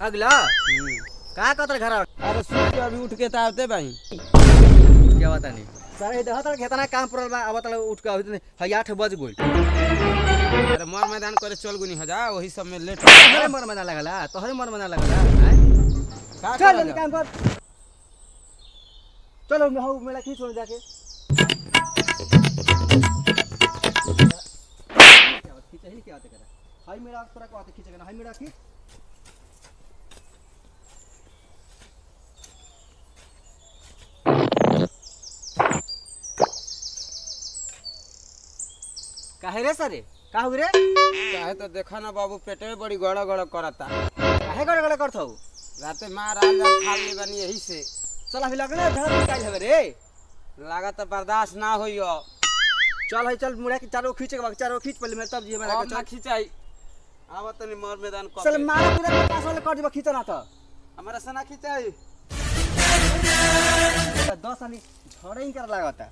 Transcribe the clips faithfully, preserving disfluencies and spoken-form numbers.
अगला का कतर घर अरे सुबह अभी उठ के तावते भाई क्या बता नहीं सारे इधर तक कितना काम पड़ल बा अब तक उठ के अभी है आठ बज गइल। अरे मर मैदान करे चल गुनी हजा वही सब में लेट तोहरे मर मैदान लगला तोहरे मर मैदान लगला हैं का चल जल्दी काम कर चलो मैं मेला खींच छोड़ जाके खींच ही क्या करा हाई मेरा तोरा को आते खींचेगा ना हाई मेरा खींच काहे रे सरे का हो रे काहे तो देखा ना बाबू पेटे में बड़ी गड़ा गड़ा करता काहे गड़ गड़ करथौ राते मार आल जान खा ले बनी यही से चल अभी लगने धर निकाल हवे रे लागत बर्दाश्त ना होइयो। चल है चल मुड़ा के चारों खींच के चारों खींच पहले मेरे तब जी मेरा अब ना खिंचाई आवत नहीं मर मैदान को चल मार पूरा पास वाले कर दिबा खींचना त हमारा सना खिंचाई दस आनी झड़े ही कर लागता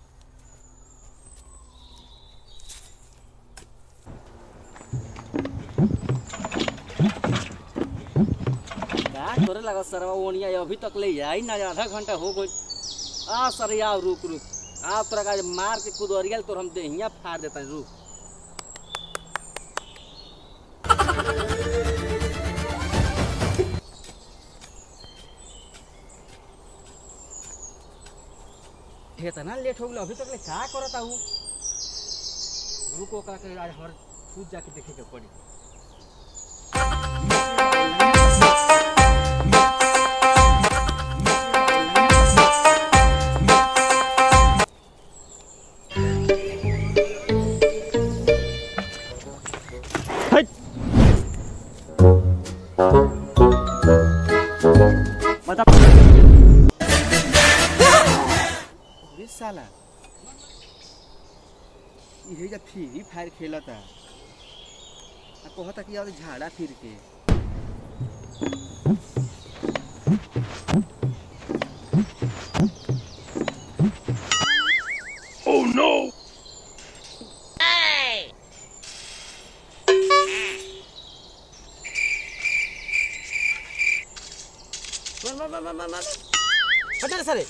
का करे लगा सरवा ओनिया अभी तक ले आई ना आधा घंटा हो गई आ सर यार रुक रुक आ तोरा का मार के कुदरिया तोर हम देहिया फाड़ देता रुक इतना लेट हो गया अभी तक ले का करता हूँ रुको का के आज हमारे खुद जाके देखे के पड़ी साला ये जब फ्री फायर खेलता आ कहता कि यार झाड़ा फिर के ओह नो मार मार मार मार मार हटा सारे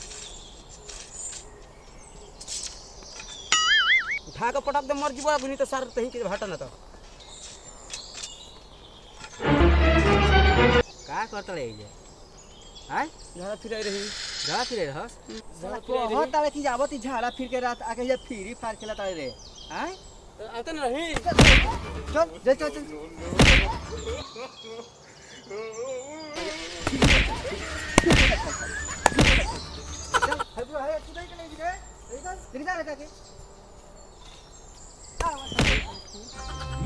उठा के पटक दे मर जीवा नहीं तो सर तही के हटा ना तो का करत रही जे हैं झाड़ा फिर रही झाड़ा फिर रह झाड़ा फिर हो ताले की जावत झाड़ा फिर के रात आके ये फ्री फायर खेलता रे हैं आते न रही चल चल चल चल हबो है तू नहीं के रे इधर इधर रहता के